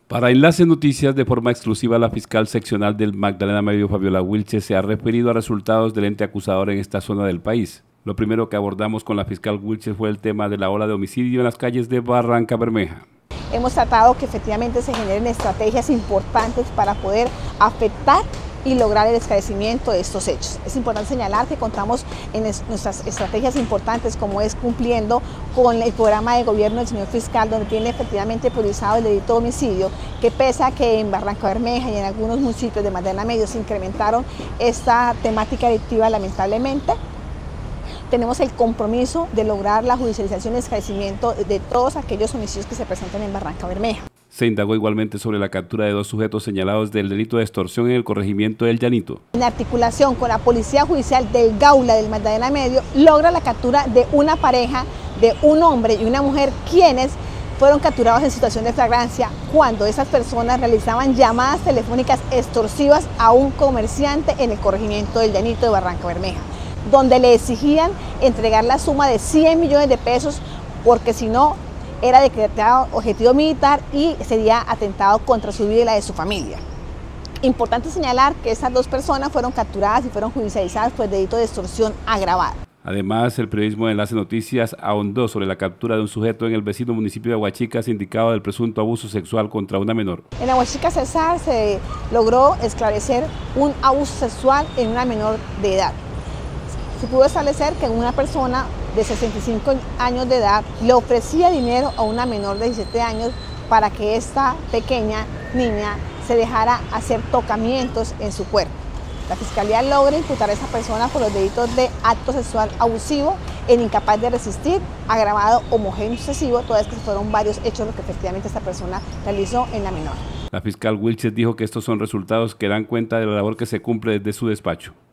Para Enlace Noticias, de forma exclusiva, la fiscal seccional del Magdalena Medio, Fabiola Wilches, se ha referido a resultados del ente acusador en esta zona del país. Lo primero que abordamos con la fiscal Wilches fue el tema de la ola de homicidio en las calles de Barrancabermeja. Hemos tratado que efectivamente se generen estrategias importantes para poder afectar y lograr el esclarecimiento de estos hechos. Es importante señalar que contamos en nuestras estrategias importantes, como es cumpliendo con el programa de gobierno del señor fiscal, donde tiene efectivamente priorizado el delito de homicidio, que pese a que en Barrancabermeja y en algunos municipios de Magdalena Medio se incrementaron esta temática delictiva, lamentablemente, tenemos el compromiso de lograr la judicialización y esclarecimiento de todos aquellos homicidios que se presentan en Barrancabermeja. Se indagó igualmente sobre la captura de 2 sujetos señalados del delito de extorsión en el corregimiento del Llanito. En articulación con la Policía Judicial del Gaula del Magdalena Medio, logra la captura de una pareja de un hombre y una mujer, quienes fueron capturados en situación de flagrancia cuando esas personas realizaban llamadas telefónicas extorsivas a un comerciante en el corregimiento del Llanito de Barrancabermeja, donde le exigían entregar la suma de 100 millones de pesos, porque si no, era decretado objetivo militar y sería atentado contra su vida y la de su familia. Importante señalar que estas 2 personas fueron capturadas y fueron judicializadas por el delito de extorsión agravada. Además, el periodismo de Enlace Noticias ahondó sobre la captura de un sujeto en el vecino municipio de Aguachica, indicado del presunto abuso sexual contra una menor. En Aguachica, Cesar, se logró esclarecer un abuso sexual en una menor de edad. Se pudo establecer que una persona de 65 años de edad le ofrecía dinero a una menor de 17 años para que esta pequeña niña se dejara hacer tocamientos en su cuerpo. La Fiscalía logra imputar a esa persona por los delitos de acto sexual abusivo, el incapaz de resistir, agravado, homogéneo excesivo, todas que fueron varios hechos los que efectivamente esta persona realizó en la menor. La fiscal Wilches dijo que estos son resultados que dan cuenta de la labor que se cumple desde su despacho.